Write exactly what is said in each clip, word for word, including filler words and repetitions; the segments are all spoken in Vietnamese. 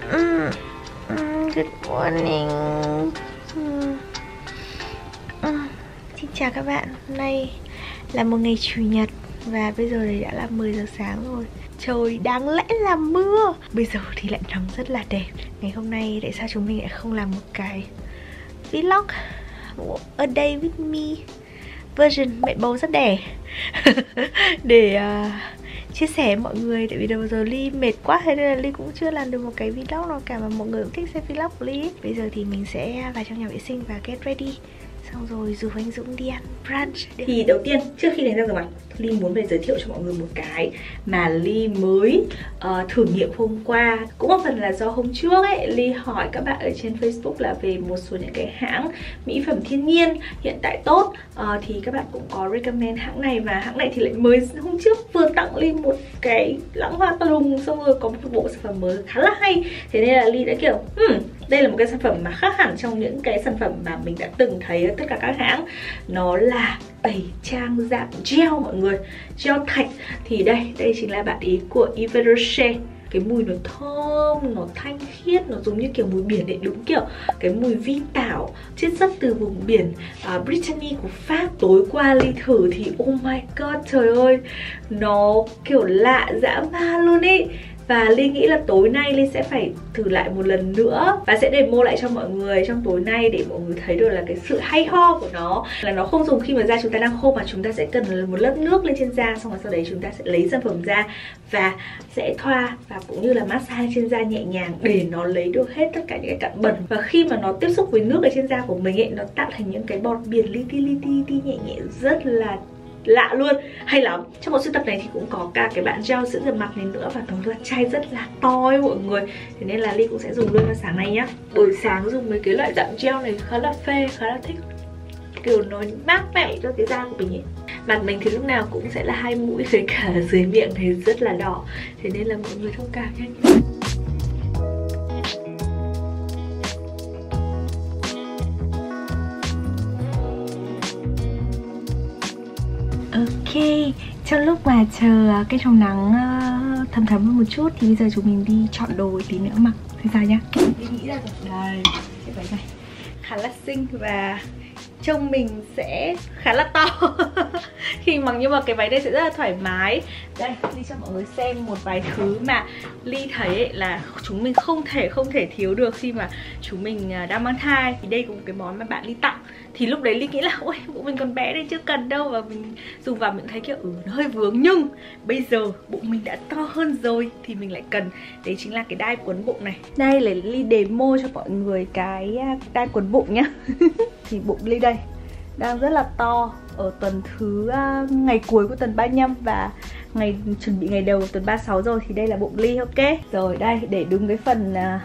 Mm, mm, good morning. Mm. Mm. Xin chào các bạn. Hôm nay là một ngày chủ nhật và bây giờ thì đã là mười giờ sáng rồi. Trời đáng lẽ là mưa, bây giờ thì lại nắng rất là đẹp. Ngày hôm nay tại sao chúng mình lại không làm một cái vlog A Day With Me version mẹ bầu sắp đẻ để uh, chia sẻ với mọi người. Tại vì đầu giờ Ly mệt quá, thế nên là Ly cũng chưa làm được một cái vlog nào cả, mà mọi người cũng thích xem vlog của Ly. Bây giờ thì mình sẽ vào trong nhà vệ sinh và get ready, xong rồi rủ anh Dũng đi ăn brunch. Thì đầu tiên, trước khi đánh răng rửa mặt, Ly muốn về giới thiệu cho mọi người một cái mà Ly mới uh, thử nghiệm hôm qua. Cũng một phần là do hôm trước ấy, Ly hỏi các bạn ở trên Facebook là về một số những cái hãng mỹ phẩm thiên nhiên hiện tại tốt, uh, thì các bạn cũng có recommend hãng này. Và hãng này thì lại mới hôm trước vừa tặng Ly một cái lãng hoa tùng, xong rồi có một bộ sản phẩm mới khá là hay. Thế nên là Ly đã kiểu hmm, đây là một cái sản phẩm mà khác hẳn trong những cái sản phẩm mà mình đã từng thấy ở tất cả các hãng. Nó là tẩy trang dạng gel mọi người, gel thạch. Thì đây, đây chính là bản ý của Yves Rocher. Cái mùi nó thơm, nó thanh khiết, nó giống như kiểu mùi biển đấy, đúng kiểu cái mùi vi tảo chiết xuất từ vùng biển uh, Brittany của Pháp. Tối qua Ly thử thì oh my god, trời ơi, nó kiểu lạ dã man luôn ý. Và Ly nghĩ là tối nay Ly sẽ phải thử lại một lần nữa và sẽ demo lại cho mọi người trong tối nay để mọi người thấy được là cái sự hay ho của nó. Là nó không dùng khi mà da chúng ta đang khô, mà chúng ta sẽ cần một lớp nước lên trên da, xong rồi sau đấy chúng ta sẽ lấy sản phẩm ra và sẽ thoa và cũng như là massage trên da nhẹ nhàng để nó lấy được hết tất cả những cái cặn bẩn. Và khi mà nó tiếp xúc với nước ở trên da của mình ấy, nó tạo thành những cái bọt biển li ti li ti ti nhẹ nhẹ, rất là lạ luôn, hay lắm. Trong bộ sưu tập này thì cũng có cả cái bạn gel dưỡng rửa mặt này nữa, và nó là chai rất là to ấy mọi người. Thế nên là Ly cũng sẽ dùng luôn vào sáng nay nhá. Buổi sáng dùng mấy cái loại dạng gel này khá là phê, khá là thích, kiểu nó mát mẻ cho cái da của mình ấy. Mặt mình thì lúc nào cũng sẽ là hai mũi với cả dưới miệng thì rất là đỏ, thế nên là mọi người thông cảm nha. Ok, trong lúc mà chờ cái trong nắng uh, thấm thấm hơn một chút thì bây giờ chúng mình đi chọn đồ tí nữa mặc. Thế sao nhá? Đi nghĩ ra rồi. Đây, cái váy này khá là xinh và trông mình sẽ khá là to khi mặc, nhưng mà cái váy đây sẽ rất là thoải mái. Đây, Ly cho mọi người xem một vài thứ mà Ly thấy ấy là chúng mình không thể không thể thiếu được khi mà chúng mình đang mang thai. Thì đây cũng một cái món mà bạn Ly tặng. Thì lúc đấy Ly nghĩ là ôi, bụng mình còn bé nên chưa cần đâu, và mình dùng vào mình thấy kiểu ừ, nó hơi vướng. Nhưng bây giờ bụng mình đã to hơn rồi thì mình lại cần. Đấy chính là cái đai quấn bụng này. Đây là Ly demo cho mọi người cái đai quấn bụng nhá. Thì bụng Ly đây đang rất là to ở tuần thứ uh, ngày cuối của tuần ba mươi lăm và ngày chuẩn bị ngày đầu tuần ba mươi sáu rồi. Thì đây là bụng Ly, ok. Rồi đây, để đúng cái phần uh,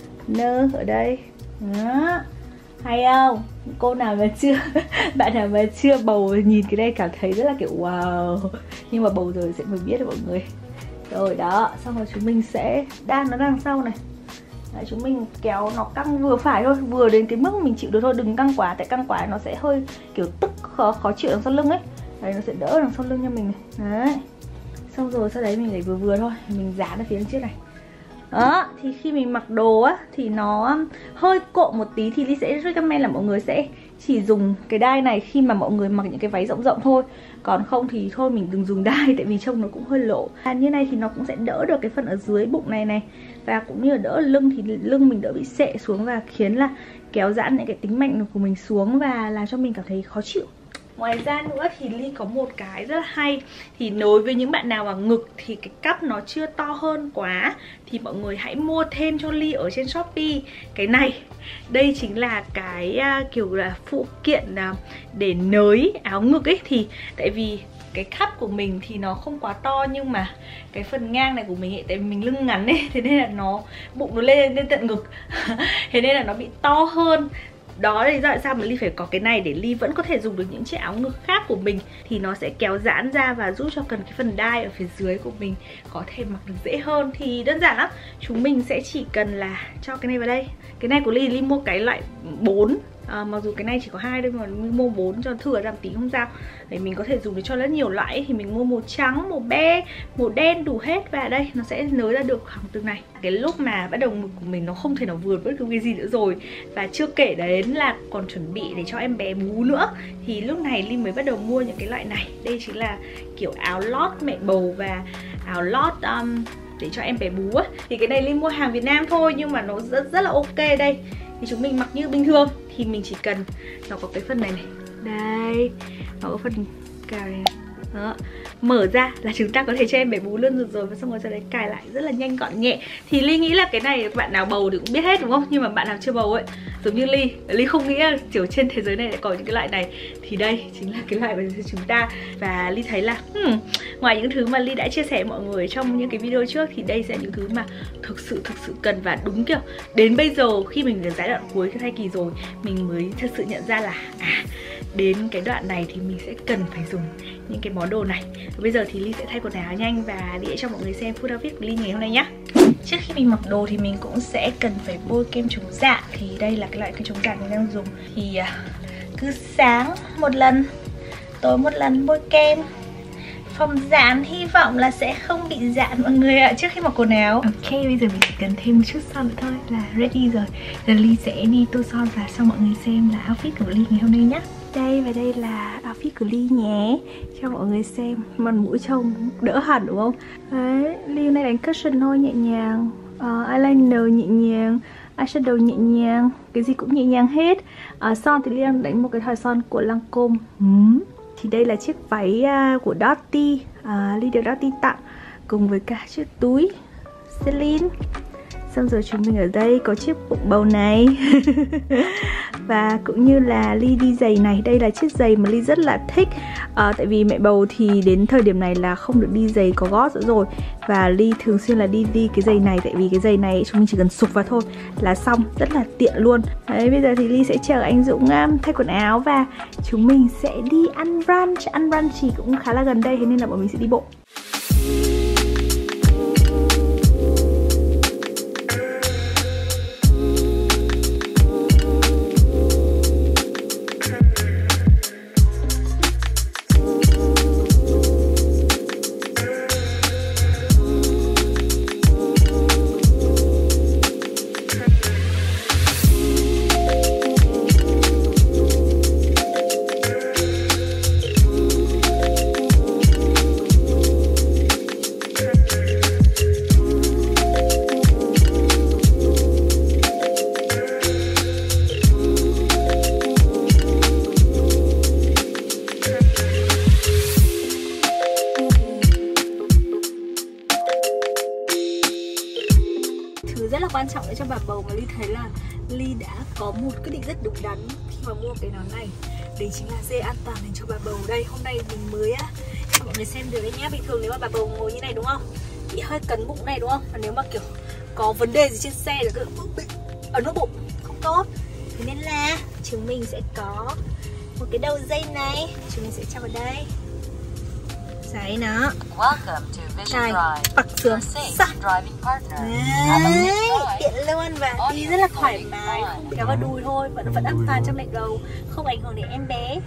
nơ ở đây. Đó, hay không? Cô nào mà chưa bạn nào mà chưa bầu nhìn cái đây cảm thấy rất là kiểu wow, nhưng mà bầu rồi sẽ mới biết mọi người. Rồi đó, xong rồi chúng mình sẽ đan nó đằng sau này. Đấy, chúng mình kéo nó căng vừa phải thôi, vừa đến cái mức mình chịu được thôi, đừng căng quá, tại căng quá nó sẽ hơi kiểu tức khó, khó chịu đằng sau lưng ấy. Đấy, nó sẽ đỡ đằng sau lưng cho mình này. Đấy, xong rồi sau đấy mình để vừa vừa thôi, mình dán ở phía trước này. Đó, thì khi mình mặc đồ á thì nó hơi cộm một tí thì Ly sẽ recommend là mọi người sẽ chỉ dùng cái đai này khi mà mọi người mặc những cái váy rộng rộng thôi. Còn không thì thôi mình đừng dùng đai, tại vì trông nó cũng hơi lộ. À, như này thì nó cũng sẽ đỡ được cái phần ở dưới bụng này này, và cũng như là đỡ lưng, thì lưng mình đỡ bị xệ xuống và khiến là kéo giãn những cái tính mạnh của mình xuống và làm cho mình cảm thấy khó chịu. Ngoài ra nữa thì Ly có một cái rất là hay. Thì đối với những bạn nào mà ngực thì cái cắp nó chưa to hơn quá thì mọi người hãy mua thêm cho Ly ở trên Shopee cái này. Đây chính là cái uh, kiểu là phụ kiện uh, để nới áo ngực ấy. Thì tại vì cái cắp của mình thì nó không quá to, nhưng mà cái phần ngang này của mình ấy, tại vì mình lưng ngắn ấy, thế nên là nó bụng nó lên lên tận ngực thế nên là nó bị to hơn. Đó là lý do tại sao mà Ly phải có cái này, để Ly vẫn có thể dùng được những chiếc áo ngực khác của mình. Thì nó sẽ kéo giãn ra và giúp cho cần cái phần đai ở phía dưới của mình có thể mặc được dễ hơn. Thì đơn giản lắm, chúng mình sẽ chỉ cần là cho cái này vào đây, Cái này của Ly, Ly mua cái loại bốn. À, mặc dù cái này chỉ có hai thôi mà mình mua bốn cho thừa ra một tí không sao. Để mình có thể dùng để cho rất nhiều loại. Thì mình mua màu trắng, màu be, màu đen đủ hết. Và đây nó sẽ nới ra được khoảng từng này. Cái lúc mà bắt đầu mực của mình nó không thể nào vượt bất cứ cái gì nữa rồi. Và chưa kể đến là còn chuẩn bị để cho em bé bú nữa. Thì lúc này Ly mới bắt đầu mua những cái loại này. Đây chính là kiểu áo lót mẹ bầu và áo lót um, để cho em bé bú á. Thì cái này Ly mua hàng Việt Nam thôi nhưng mà nó rất rất là ok đây. Thì chúng mình mặc như bình thường. Thì mình chỉ cần, nó có cái phần này này. Đây, nó có phần cài này. Đó. Mở ra là chúng ta có thể cho em bé bú luôn được rồi. Và xong rồi sau đấy cài lại rất là nhanh gọn nhẹ. Thì Ly nghĩ là cái này bạn nào bầu thì cũng biết hết đúng không? Nhưng mà bạn nào chưa bầu ấy, giống như Ly, Ly không nghĩ là kiểu trên thế giới này lại có những cái loại này. Thì đây chính là cái loại của chúng ta. Và Ly thấy là hmm, ngoài những thứ mà Ly đã chia sẻ mọi người trong những cái video trước, thì đây sẽ là những thứ mà thực sự thực sự cần. Và đúng kiểu đến bây giờ khi mình đến giai đoạn cuối cái thai kỳ rồi, mình mới thật sự nhận ra là à, đến cái đoạn này thì mình sẽ cần phải dùng những cái món đồ này. Và bây giờ thì Ly sẽ thay quần áo nhanh và để cho mọi người xem food outfit của Ly ngày hôm nay nhá. Trước khi mình mặc đồ thì mình cũng sẽ cần phải bôi kem chống rạn. Thì đây là cái loại kem chống rạn mình đang dùng. Thì cứ sáng một lần, tối một lần bôi kem. Phòng rạn hy vọng là sẽ không bị rạn mọi người ạ, trước khi mặc quần áo. Ok, bây giờ mình chỉ cần thêm một chút son nữa thôi là ready rồi. Giờ Ly sẽ đi tô son và cho mọi người xem là outfit của Ly ngày hôm nay nhé. Đây và đây là outfit của Ly nhé, cho mọi người xem. Mặt mũi trông đỡ hẳn đúng không? Đấy, Ly hôm nay đánh cushion thôi, nhẹ nhàng, uh, eyeliner nhẹ nhàng, eyeshadow nhẹ nhàng, cái gì cũng nhẹ nhàng hết. uh, Son thì Ly đang đánh một cái thỏi son của Lancome. uhm. Thì đây là chiếc váy uh, của Dottie, uh, Ly được Dottie tặng, cùng với cả chiếc túi Celine. Xong rồi chúng mình ở đây có chiếc bụng bầu này. Và cũng như là Ly đi giày này. Đây là chiếc giày mà Ly rất là thích. à, Tại vì mẹ bầu thì đến thời điểm này là không được đi giày có gót nữa rồi. Và Ly thường xuyên là đi đi cái giày này. Tại vì cái giày này chúng mình chỉ cần sục vào thôi là xong, rất là tiện luôn. Đấy, bây giờ thì Ly sẽ chờ anh Dũng um, thay quần áo. Và chúng mình sẽ đi ăn brunch. Ăn brunch thì cũng khá là gần đây, thế nên là bọn mình sẽ đi bộ. Rất là quan trọng để cho bà bầu mà Ly thấy là Ly đã có một quyết định rất đúng đắn khi mà mua cái nón này. Đấy chính là dây an toàn dành cho bà bầu. Đây, hôm nay mình mới á, cho mọi người xem được đấy nhá. Bình thường nếu mà bà bầu ngồi như này đúng không, bị hơi cấn bụng này đúng không, và nếu mà kiểu có vấn đề gì trên xe thì cứ bị ấn vào bụng, không tốt. Thế nên là chúng mình sẽ có một cái đầu dây này, chúng mình sẽ cho vào đây. Đấy nó. Đây, bật xuống sắc. Đấy, tiện luôn và đi rất là thoải mái, không kéo vào đùi thôi, vẫn vẫn an toàn cho mẹ bầu, không ảnh hưởng đến em bé.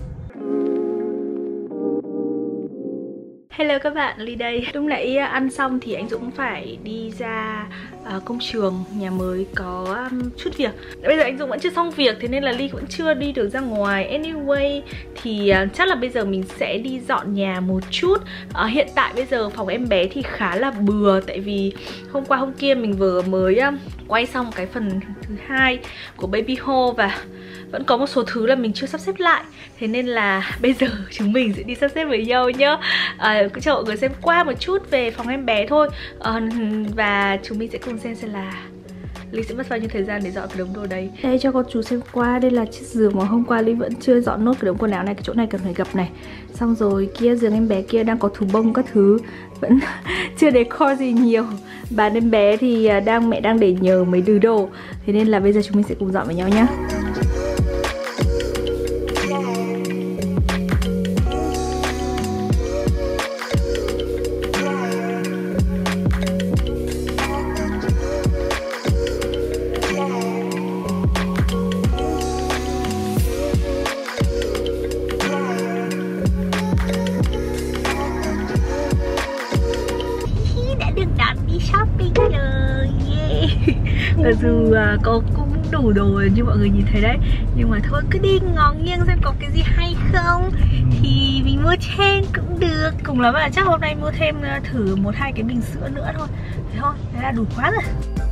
Hello các bạn, Ly đây. Lúc nãy ăn xong thì anh Dũng phải đi ra uh, công trường nhà mới có um, chút việc. Bây giờ anh Dũng vẫn chưa xong việc, thế nên là Ly cũng chưa đi được ra ngoài. Anyway thì uh, chắc là bây giờ mình sẽ đi dọn nhà một chút. uh, Hiện tại bây giờ phòng em bé thì khá là bừa. Tại vì hôm qua hôm kia mình vừa mới um, quay xong cái phần thứ hai của Baby Haul và vẫn có một số thứ là mình chưa sắp xếp lại. Thế nên là bây giờ chúng mình sẽ đi sắp xếp với nhau nhá. à, Cho mọi người xem qua một chút về phòng em bé thôi. à, Và chúng mình sẽ cùng xem xem là Ly sẽ mất bao nhiêu thời gian để dọn cái đống đồ đấy. Đây cho con chú xem qua. Đây là chiếc giường mà hôm qua Ly vẫn chưa dọn nốt cái đống quần áo này. Cái chỗ này cần phải gập này. Xong rồi kia giường em bé kia đang có thú bông các thứ, vẫn chưa decor gì nhiều. Bàn em bé thì đang mẹ đang để nhờ mấy thứ đồ. Thế nên là bây giờ chúng mình sẽ cùng dọn với nhau nhá. Mặc dù uh, có cũng đủ đồ như mọi người nhìn thấy đấy, nhưng mà thôi cứ đi ngó nghiêng xem có cái gì hay không thì mình mua thêm cũng được. Cùng lắm là chắc hôm nay mua thêm uh, thử một hai cái bình sữa nữa thôi. Thế thôi, thế là đủ quá rồi.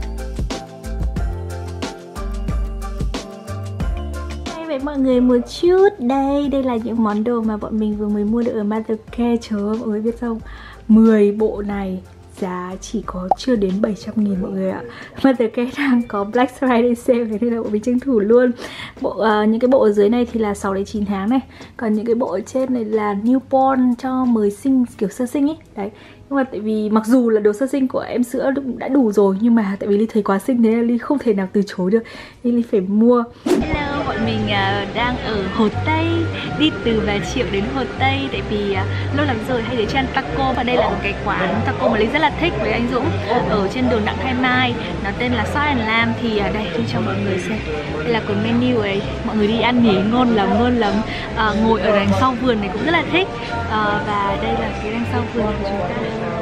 Với mọi người một chút đây, đây là những món đồ mà bọn mình vừa mới mua được ở Mothercare. Trời ơi mọi người biết không, mười bộ này giá chỉ có chưa đến bảy trăm nghìn mọi người ạ. Mothercare đang có Black Friday sale, thế nên là bọn mình tranh thủ luôn. Bộ uh, những cái bộ ở dưới này thì là sáu đến chín tháng này, còn những cái bộ ở trên này là newborn cho mới sinh, kiểu sơ sinh ấy. Đấy. Nhưng mà tại vì mặc dù là đồ sơ sinh của em sữa đã đủ rồi, nhưng mà tại vì Ly thấy quá xinh thế nên Ly không thể nào từ chối được, nên Ly phải mua. Hello, bọn mình uh, đang ở Hồ Tây, đi từ Bà Triệu đến Hồ Tây. Tại vì uh, lâu lắm rồi hay để cho ăn taco, và đây là một cái quán taco mà Ly rất là thích với anh Dũng, ở trên đường Đặng Thái Mai, nó tên là Salt and Lamb. Thì uh, đây Ly cho mọi người xem, đây là cái menu ấy, mọi người đi ăn nhỉ, ngon lắm, ngon lắm. Uh, ngồi ở đằng sau vườn này cũng rất là thích. uh, Và đây là cái đằng sau vườn của chúng ta.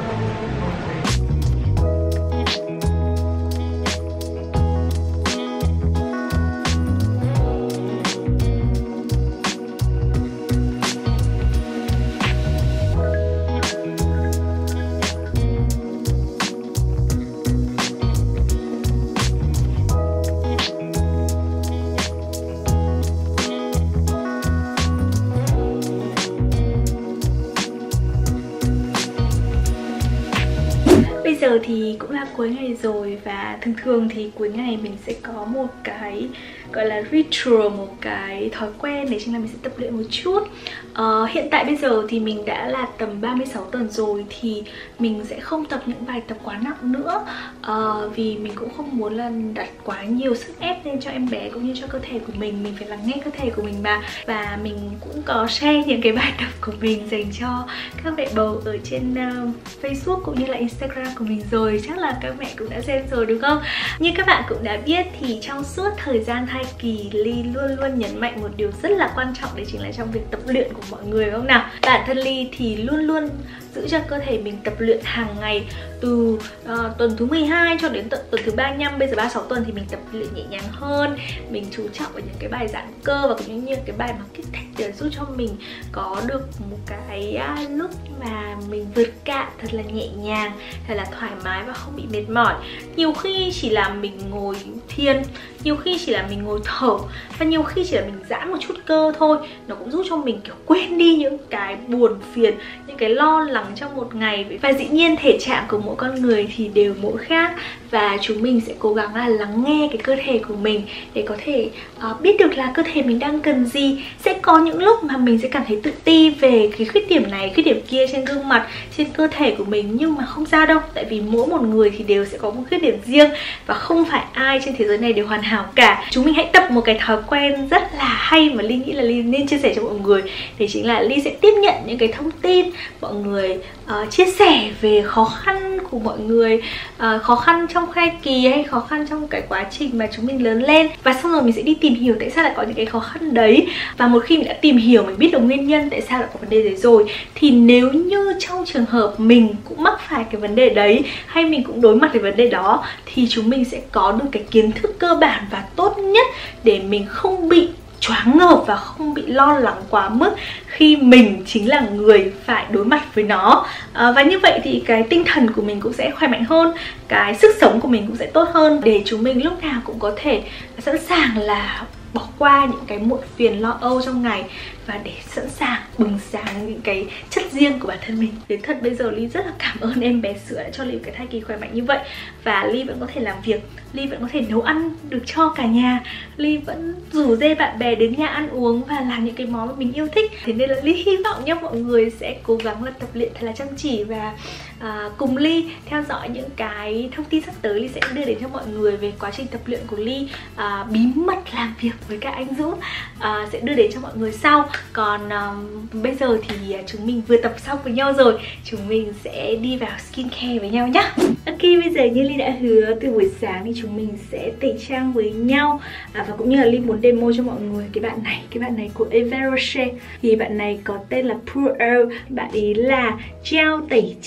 Bây giờ thì cũng là cuối ngày rồi, và thường thường thì cuối ngày mình sẽ có một cái gọi là ritual, một cái thói quen, đấy chính là mình sẽ tập luyện một chút. uh, Hiện tại bây giờ thì mình đã là tầm ba mươi sáu tuần rồi, thì mình sẽ không tập những bài tập quá nặng nữa, uh, vì mình cũng không muốn là đặt quá nhiều sức ép lên cho em bé cũng như cho cơ thể của mình. Mình phải lắng nghe cơ thể của mình mà. Và mình cũng có share những cái bài tập của mình dành cho các mẹ bầu ở trên uh, Facebook cũng như là Instagram của mình rồi. Chắc là các mẹ cũng đã xem rồi đúng không? Như các bạn cũng đã biết thì trong suốt thời gian thai kỳ, Ly luôn luôn nhấn mạnh một điều rất là quan trọng, đấy chính là trong việc tập luyện của mọi người, không nào? Bản thân Ly thì luôn luôn giữ cho cơ thể mình tập luyện hàng ngày, từ uh, tuần thứ mười hai cho đến tuần, tuần thứ ba mươi lăm. Bây giờ ba mươi sáu tuần thì mình tập luyện nhẹ nhàng hơn, mình chú trọng vào những cái bài giãn cơ và cũng như những cái bài mà kích thích để giúp cho mình có được một cái uh, lúc mà mình vượt cạn thật là nhẹ nhàng, thật là thoải mái và không bị mệt mỏi. Nhiều khi chỉ là mình ngồi thiền, nhiều khi chỉ là mình ngồi thở, và nhiều khi chỉ là mình giãn một chút cơ thôi, nó cũng giúp cho mình kiểu quên đi những cái buồn phiền, những cái lo lắng trong một ngày. Và dĩ nhiên thể trạng của mỗi con người thì đều mỗi khác, và chúng mình sẽ cố gắng là lắng nghe cái cơ thể của mình để có thể uh, biết được là cơ thể mình đang cần gì. Sẽ có những lúc mà mình sẽ cảm thấy tự ti về cái khuyết điểm này, khuyết điểm kia trên gương mặt, trên cơ thể của mình, nhưng mà không sao đâu, tại vì mỗi một người thì đều sẽ có một khuyết điểm riêng, và không phải ai trên thế giới này đều hoàn hảo cả. Chúng mình hãy tập một cái thói quen rất là hay mà Ly nghĩ là Ly nên chia sẻ cho mọi người, đấy chính là Ly sẽ tiếp nhận những cái thông tin mọi người uh, chia sẻ về khó khăn của mọi người, uh, khó khăn trong thai kỳ hay khó khăn trong cái quá trình mà chúng mình lớn lên, và xong rồi mình sẽ đi tìm hiểu tại sao lại có những cái khó khăn đấy. Và một khi mình đã tìm hiểu, mình biết được nguyên nhân tại sao lại có vấn đề đấy rồi, thì nếu như trong trường hợp mình cũng mắc phải cái vấn đề đấy, hay mình cũng đối mặt với vấn đề đó, thì chúng mình sẽ có được cái kiến thức cơ bản và tốt nhất để mình không bị choáng ngợp và không bị lo lắng quá mức khi mình chính là người phải đối mặt với nó. à, Và như vậy thì cái tinh thần của mình cũng sẽ khỏe mạnh hơn, cái sức sống của mình cũng sẽ tốt hơn, để chúng mình lúc nào cũng có thể sẵn sàng là bỏ qua những cái muộn phiền lo âu trong ngày, và để sẵn sàng bừng sáng những cái chất riêng của bản thân mình. Đến thật bây giờ Ly rất là cảm ơn em bé sữa đã cho Ly cái thai kỳ khỏe mạnh như vậy, và Ly vẫn có thể làm việc, Ly vẫn có thể nấu ăn được cho cả nhà, Ly vẫn rủ dê bạn bè đến nhà ăn uống và làm những cái món mà mình yêu thích. Thế nên là Ly hy vọng nhé, mọi người sẽ cố gắng là tập luyện thật là chăm chỉ, và à, cùng Ly theo dõi những cái thông tin sắp tới Ly sẽ đưa đến cho mọi người về quá trình tập luyện của Ly, à, bí mật làm việc với cả anh Dũng, à, sẽ đưa đến cho mọi người sau. Còn um, bây giờ thì chúng mình vừa tập xong với nhau rồi, chúng mình sẽ đi vào skincare với nhau nhé. Ok, bây giờ như Ly đã hứa từ buổi sáng thì chúng mình sẽ tẩy trang với nhau, à, và cũng như là Ly muốn demo cho mọi người cái bạn này, cái bạn này của Eva Roche. Thì bạn này có tên là Pure Earth, bạn ấy là gel tẩy trang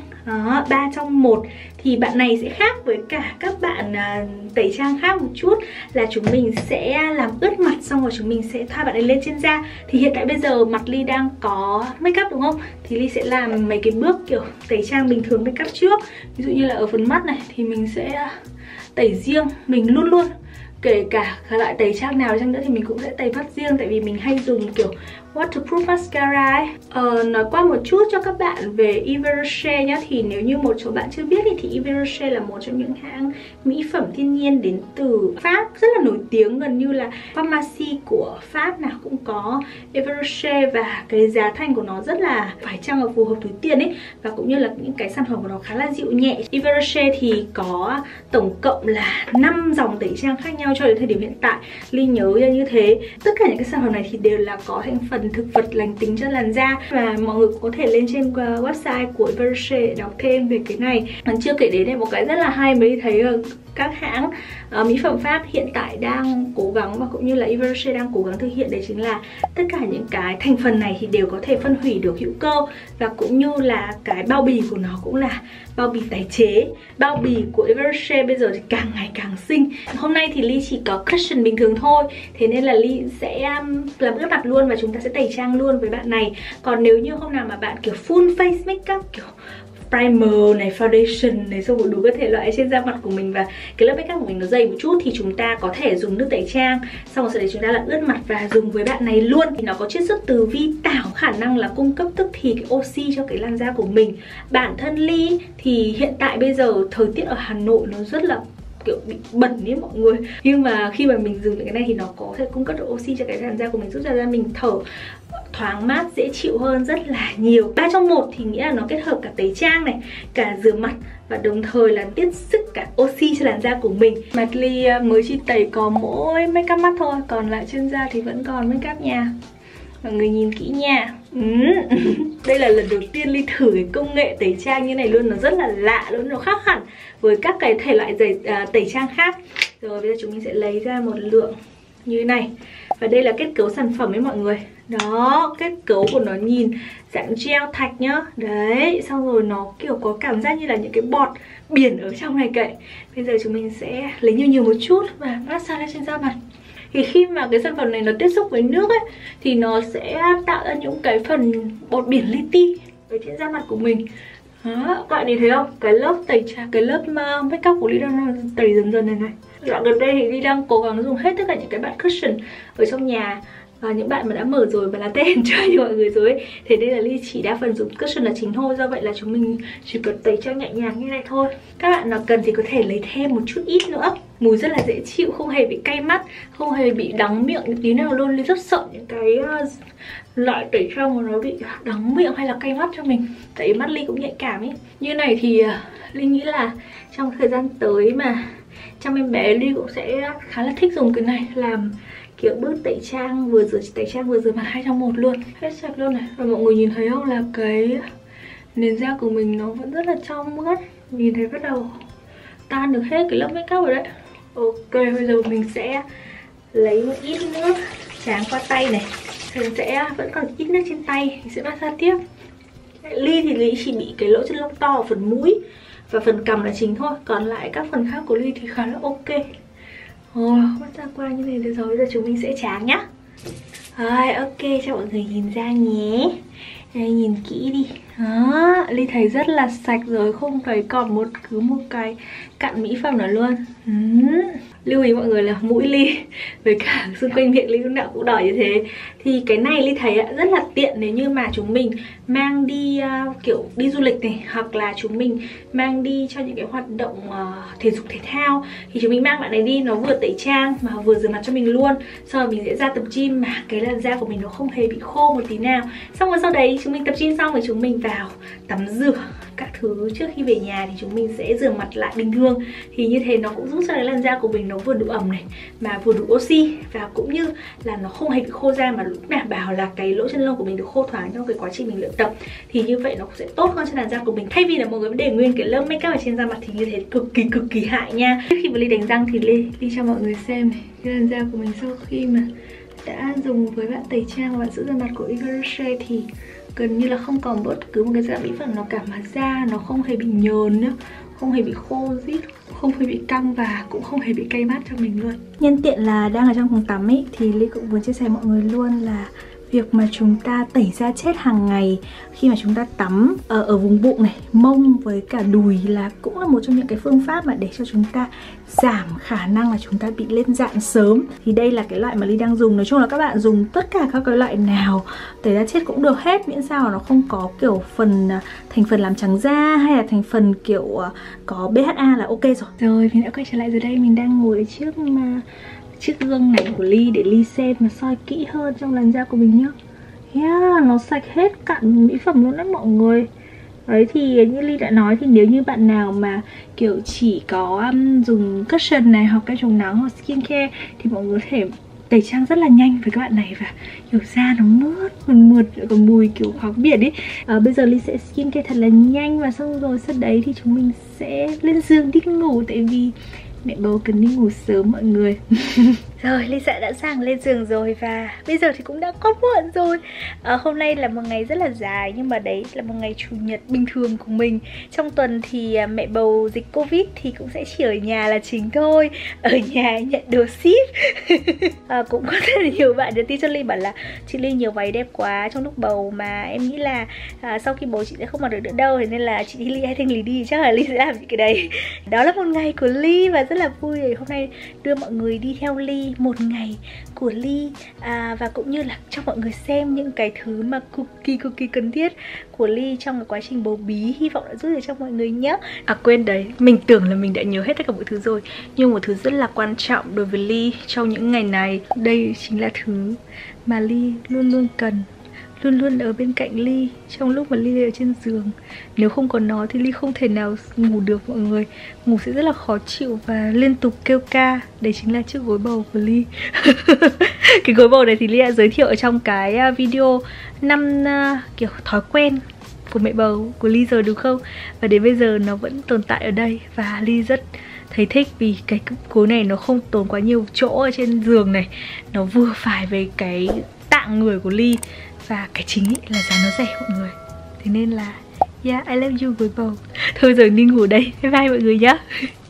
đó, ba trong một. Thì bạn này sẽ khác với cả các bạn à, tẩy trang khác một chút là chúng mình sẽ làm ướt mặt xong rồi chúng mình sẽ thoa bạn ấy lên trên da. Thì hiện tại bây giờ mặt Ly đang có make up đúng không? Thì Ly sẽ làm mấy cái bước kiểu tẩy trang bình thường make up trước. Ví dụ như là ở phần mắt này thì mình sẽ tẩy riêng, mình luôn luôn kể cả loại tẩy trang nào chăng nữa thì mình cũng sẽ tẩy mắt riêng, tại vì mình hay dùng kiểu waterproof mascara ấy. Ờ, nói qua một chút cho các bạn về Yves Rocher nhá. Thì nếu như một số bạn chưa biết thì, thì Yves Rocher là một trong những hãng mỹ phẩm thiên nhiên đến từ Pháp rất là nổi tiếng, gần như là pharmacy của Pháp nào cũng có Yves Rocher, và cái giá thành của nó rất là phải chăng và phù hợp túi tiền ấy, và cũng như là những cái sản phẩm của nó khá là dịu nhẹ. Yves Rocher thì có tổng cộng là năm dòng tẩy trang khác nhau cho đến thời điểm hiện tại. Ly nhớ ra như thế. Tất cả những cái sản phẩm này thì đều là có thành phần thực vật lành tính cho làn da, và mọi người cũng có thể lên trên website của Yves Rocher để đọc thêm về cái này. Còn chưa kể đến một cái rất là hay mới thấy ở các hãng uh, mỹ phẩm Pháp hiện tại đang cố gắng, và cũng như là Yves Rocher đang cố gắng thực hiện, đấy chính là tất cả những cái thành phần này thì đều có thể phân hủy được hữu cơ, và cũng như là cái bao bì của nó cũng là bao bì tái chế. Bao bì của Yves Rocher bây giờ thì càng ngày càng xinh. Hôm nay thì Ly chỉ có cushion bình thường thôi, thế nên là Ly sẽ um, làm ướt mặt luôn và chúng ta sẽ tẩy trang luôn với bạn này. Còn nếu như hôm nào mà bạn kiểu full face makeup, kiểu primer này, foundation này, xong rồi đủ các thể loại trên da mặt của mình, và cái lớp makeup của mình nó dày một chút, thì chúng ta có thể dùng nước tẩy trang, xong rồi sau đấy chúng ta làm ướt mặt và dùng với bạn này luôn. Thì nó có chiết xuất từ vi tảo, khả năng là cung cấp tức thì cái oxy cho cái làn da của mình. Bản thân Ly thì hiện tại bây giờ thời tiết ở Hà Nội nó rất là kiểu bị bẩn ấy mọi người, nhưng mà khi mà mình dùng những cái này thì nó có thể cung cấp được oxy cho cái làn da của mình, giúp cho da mình thở thoáng mát, dễ chịu hơn rất là nhiều. Ba trong một thì nghĩa là nó kết hợp cả tẩy trang này, cả rửa mặt, và đồng thời là tiết sức cả oxy cho làn da của mình. Mặt Ly mới chỉ tẩy có mỗi make up mắt thôi, còn lại trên da thì vẫn còn make up nha. Mọi người nhìn kỹ nha. Đây là lần đầu tiên Ly thử cái công nghệ tẩy trang như này luôn, nó rất là lạ luôn, nó khác hẳn với các cái thể loại giày, à, tẩy trang khác. Rồi bây giờ chúng mình sẽ lấy ra một lượng như thế này, và đây là kết cấu sản phẩm ấy mọi người. Đó, kết cấu của nó nhìn dạng gel thạch nhá. Đấy, xong rồi nó kiểu có cảm giác như là những cái bọt biển ở trong này kệ. Bây giờ chúng mình sẽ lấy nhiều nhiều một chút và massage lên trên da mặt. Thì khi mà cái sản phẩm này nó tiếp xúc với nước ấy, thì nó sẽ tạo ra những cái phần bọt biển li ti ở trên da mặt của mình. Đó, các bạn nhìn thấy không? Cái lớp tẩy trang, cái lớp make up của Ly đang tẩy dần dần này này. Dạo gần đây thì Ly đang cố gắng dùng hết tất cả những cái bạn cushion ở trong nhà. Và những bạn mà đã mở rồi và là tên cho mọi người rồi ấy. Thế nên là Ly chỉ đa phần dùng cushion là chính thôi. Do vậy là chúng mình chỉ cần tẩy trang nhẹ nhàng như này thôi. Các bạn nào cần thì có thể lấy thêm một chút ít nữa. Mùi rất là dễ chịu, không hề bị cay mắt, không hề bị đắng miệng tí nào luôn. Ly rất sợ những cái uh, loại tẩy trang mà nó bị đắng miệng hay là cay mắt cho mình. Tại mắt Ly cũng nhạy cảm ấy. Như này thì uh, Ly nghĩ là trong thời gian tới mà chăm em bé, Ly cũng sẽ khá là thích dùng cái này làm kiểu bước tẩy trang, vừa rửa tẩy trang vừa rửa mặt hai trong một luôn, hết sạch luôn này. Và mọi người nhìn thấy không, là cái nền da của mình nó vẫn rất là trong mướt, nhìn thấy bắt đầu tan được hết cái lớp make up rồi đấy. Ok, bây giờ mình sẽ lấy một ít nước tráng qua tay này, mình sẽ vẫn còn ít nước trên tay, mình sẽ massage tiếp. Ly thì Ly chỉ bị cái lỗ chân lông to ở phần mũi và phần cằm là chính thôi, còn lại các phần khác của Ly thì khá là ok. Ồ, bắt ra qua như này được rồi, bây giờ chúng mình sẽ tráng nhá. Rồi, ok, cho mọi người nhìn ra nhé. Đây, nhìn kỹ đi. Đó, Ly thấy rất là sạch rồi, không thấy còn một cứ một cái cặn mỹ phẩm nào luôn. uhm. Lưu ý mọi người là mũi Ly với cả xung quanh miệng Ly lúc nào cũng đỏ như thế. Thì cái này Ly thấy rất là tiện nếu như mà chúng mình mang đi uh, kiểu đi du lịch này, hoặc là chúng mình mang đi cho những cái hoạt động uh, thể dục thể thao. Thì chúng mình mang bạn này đi, nó vừa tẩy trang mà vừa rửa mặt cho mình luôn. Sau rồi mình sẽ ra tập gym mà cái làn da của mình nó không hề bị khô một tí nào. Xong rồi sau đấy chúng mình tập gym xong rồi chúng mình vào tắm rửa các thứ trước khi về nhà, thì chúng mình sẽ rửa mặt lại bình thường. Thì như thế nó cũng giúp cho cái làn da của mình nó vừa đủ ẩm này, mà vừa đủ oxy, và cũng như là nó không hề bị khô da, mà lúc đảm bảo là cái lỗ chân lông của mình được khô thoáng trong cái quá trình mình luyện tập. Thì như vậy nó cũng sẽ tốt hơn cho làn da của mình. Thay vì là mọi người để nguyên cái lớp make up ở trên da mặt thì như thế cực kỳ cực kỳ hại nha. Trước khi mà Ly đánh răng thì Ly đi cho mọi người xem này, cái làn da của mình sau khi mà đã dùng với bạn tẩy trang và bạn giữ da mặt của Yves Rocher thì gần như là không còn bất cứ một cái dạng mỹ phẩm nào cả, mà da nó không hề bị nhờn nữa, không hề bị khô rít, không hề bị căng và cũng không hề bị cay mắt cho mình luôn. Nhân tiện là đang ở trong phòng tắm ấy thì Ly cũng muốn chia sẻ mọi người luôn là việc mà chúng ta tẩy da chết hàng ngày khi mà chúng ta tắm ở, ở vùng bụng này, mông với cả đùi là cũng là một trong những cái phương pháp mà để cho chúng ta giảm khả năng là chúng ta bị lên dạn sớm. Thì đây là cái loại mà Ly đang dùng. Nói chung là các bạn dùng tất cả các cái loại nào tẩy da chết cũng được hết, miễn sao nó không có kiểu phần thành phần làm trắng da hay là thành phần kiểu có bê hát a là ok rồi. Rồi mình đã quay trở lại rồi đây, mình đang ngồi trước mà chiếc gương này của Ly để Ly xem và soi kỹ hơn trong làn da của mình nhá. Yeah, nó sạch hết cặn mỹ phẩm luôn đấy mọi người. Đấy thì như Ly đã nói thì nếu như bạn nào mà kiểu chỉ có um, dùng cushion này hoặc kem chống nắng hoặc skincare thì mọi người có thể tẩy trang rất là nhanh với các bạn này và kiểu da nó mướt, mượt mượt, còn mùi kiểu khoáng biển ấy. À, bây giờ Ly sẽ skincare thật là nhanh và xong rồi sau đấy thì chúng mình sẽ lên giường đi ngủ, tại vì mẹ bầu cần đi ngủ sớm mọi người. Rồi, Ly sẽ đã sẵn lên giường rồi và bây giờ thì cũng đã có muộn rồi. à, Hôm nay là một ngày rất là dài nhưng mà đấy là một ngày chủ nhật bình thường của mình. Trong tuần thì mẹ bầu dịch Covid thì cũng sẽ chỉ ở nhà là chính thôi. Ở nhà nhận đồ ship. à, Cũng có rất là nhiều bạn nhắn tin cho Ly bảo là chị Ly nhiều váy đẹp quá trong lúc bầu mà em nghĩ là à, sau khi bầu chị sẽ không mặc được nữa đâu, thế nên là chị Ly hay thanh Lý đi, chắc là Ly sẽ làm những cái đấy. Đó là một ngày của Ly và rất là vui để hôm nay đưa mọi người đi theo Ly một ngày của Ly, à, và cũng như là cho mọi người xem những cái thứ mà cực kỳ cực kỳ cần thiết của Ly trong cái quá trình bầu bí. Hy vọng đã giúp được cho mọi người nhé. À quên đấy, mình tưởng là mình đã nhớ hết tất cả mọi thứ rồi, nhưng một thứ rất là quan trọng đối với Ly trong những ngày này, đây chính là thứ mà Ly luôn luôn cần, luôn luôn ở bên cạnh Ly trong lúc mà Ly ở trên giường. Nếu không có nó thì Ly không thể nào ngủ được mọi người. Ngủ sẽ rất là khó chịu và liên tục kêu ca. Đấy chính là chiếc gối bầu của Ly. Cái gối bầu này thì Ly đã giới thiệu ở trong cái video năm uh, kiểu thói quen của mẹ bầu của Ly rồi đúng không? Và đến bây giờ nó vẫn tồn tại ở đây và Ly rất thấy thích vì cái gối này nó không tốn quá nhiều chỗ ở trên giường này, nó vừa phải với cái tạng người của Ly. Và cái chính ý là giá nó rẻ mọi người. Thế nên là yeah, I love you gối bầu. Thôi giờ đi ngủ đây. Bye bye mọi người nhé.